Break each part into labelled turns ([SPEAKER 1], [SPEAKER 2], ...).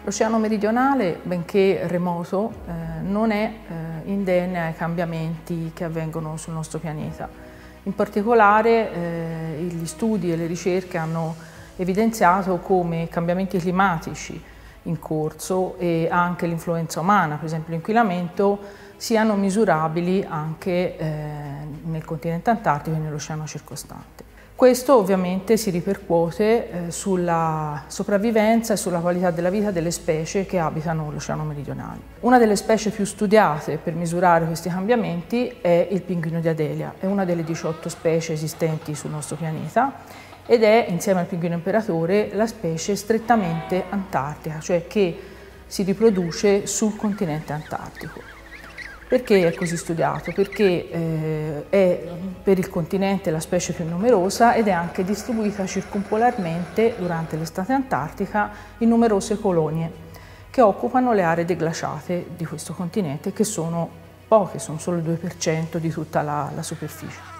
[SPEAKER 1] L'Oceano Meridionale, benché remoto, non è indenne ai cambiamenti che avvengono sul nostro pianeta. In particolare gli studi e le ricerche hanno evidenziato come i cambiamenti climatici in corso e anche l'influenza umana, per esempio l'inquinamento, siano misurabili anche nel continente antartico e nell'oceano circostante. Questo ovviamente si ripercuote sulla sopravvivenza e sulla qualità della vita delle specie che abitano l'Oceano Meridionale. Una delle specie più studiate per misurare questi cambiamenti è il pinguino di Adelia, è una delle 18 specie esistenti sul nostro pianeta ed è, insieme al pinguino imperatore, la specie strettamente antartica, cioè che si riproduce sul continente antartico. Perché è così studiato? Perché è per il continente la specie più numerosa ed è anche distribuita circumpolarmente durante l'estate antartica in numerose colonie che occupano le aree deglaciate di questo continente, che sono poche, sono solo il 2% di tutta la superficie.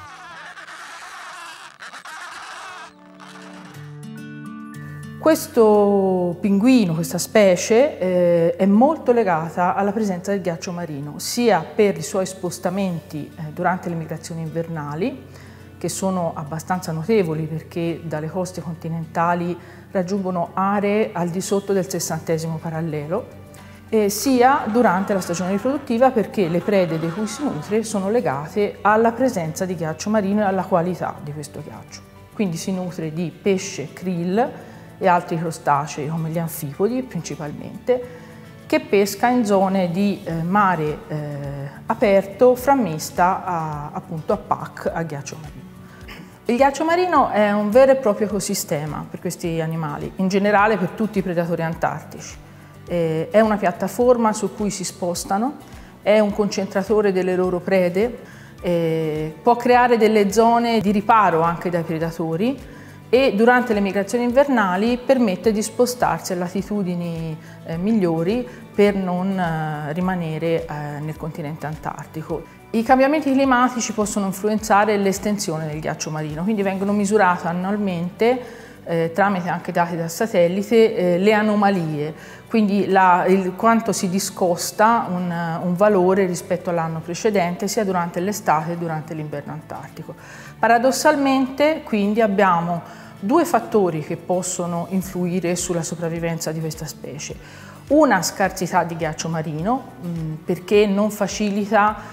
[SPEAKER 1] Questo pinguino, questa specie, è molto legata alla presenza del ghiaccio marino, sia per i suoi spostamenti durante le migrazioni invernali, che sono abbastanza notevoli perché dalle coste continentali raggiungono aree al di sotto del 60° parallelo, sia durante la stagione riproduttiva perché le prede di cui si nutre sono legate alla presenza di ghiaccio marino e alla qualità di questo ghiaccio. Quindi si nutre di pesce, krill e altri crostacei come gli anfipodi principalmente, che pesca in zone di mare aperto frammista appunto a PAC, a ghiaccio marino. Il ghiaccio marino è un vero e proprio ecosistema per questi animali, in generale per tutti i predatori antartici. È una piattaforma su cui si spostano, è un concentratore delle loro prede, può creare delle zone di riparo anche dai predatori e durante le migrazioni invernali permette di spostarsi a latitudini migliori per non rimanere nel continente antartico. I cambiamenti climatici possono influenzare l'estensione del ghiaccio marino, quindi vengono misurate annualmente tramite anche dati da satellite le anomalie, quindi quanto si discosta un valore rispetto all'anno precedente sia durante l'estate che durante l'inverno antartico. Paradossalmente quindi abbiamo due fattori che possono influire sulla sopravvivenza di questa specie. Una scarsità di ghiaccio marino perché non facilita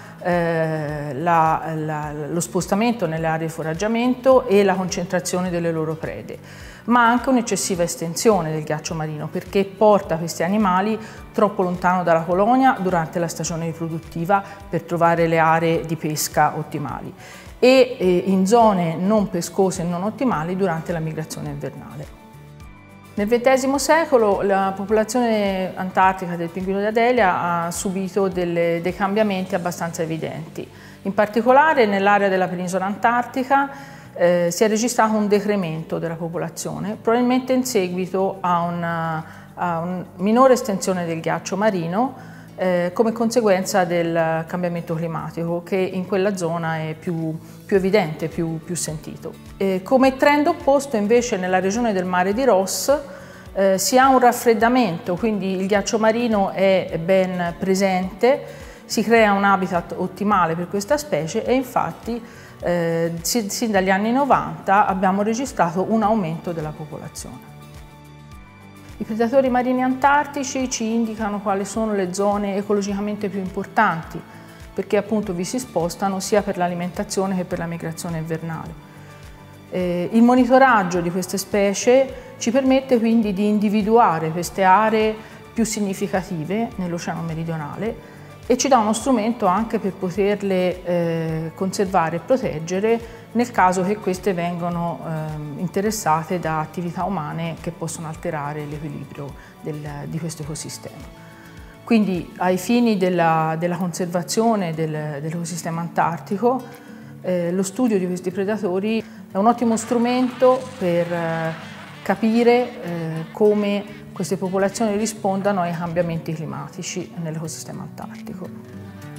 [SPEAKER 1] lo spostamento nelle aree di foraggiamento e la concentrazione delle loro prede, ma anche un'eccessiva estensione del ghiaccio marino perché porta questi animali troppo lontano dalla colonia durante la stagione riproduttiva per trovare le aree di pesca ottimali e in zone non pescose e non ottimali durante la migrazione invernale. Nel XX secolo la popolazione antartica del pinguino di Adelia ha subito dei cambiamenti abbastanza evidenti. In particolare nell'area della penisola antartica si è registrato un decremento della popolazione, probabilmente in seguito a una minore estensione del ghiaccio marino come conseguenza del cambiamento climatico che in quella zona è più evidente, più sentito. Come trend opposto invece nella regione del mare di Ross si ha un raffreddamento, quindi il ghiaccio marino è ben presente, si crea un habitat ottimale per questa specie e infatti sin dagli anni 90 abbiamo registrato un aumento della popolazione. I predatori marini antartici ci indicano quali sono le zone ecologicamente più importanti, perché appunto vi si spostano sia per l'alimentazione che per la migrazione invernale. Il monitoraggio di queste specie ci permette quindi di individuare queste aree più significative nell'Oceano Meridionale e ci dà uno strumento anche per poterle conservare e proteggere nel caso che queste vengano interessate da attività umane che possono alterare l'equilibrio di questo ecosistema. Quindi ai fini della conservazione dell'ecosistema antartico, lo studio di questi predatori è un ottimo strumento per capire come queste popolazioni rispondano ai cambiamenti climatici nell'ecosistema antartico.